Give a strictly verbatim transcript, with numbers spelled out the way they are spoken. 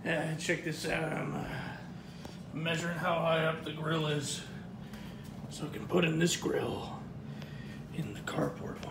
Yeah, check this out. I'm uh, measuring how high up the grill is so I can put in this grill in the carport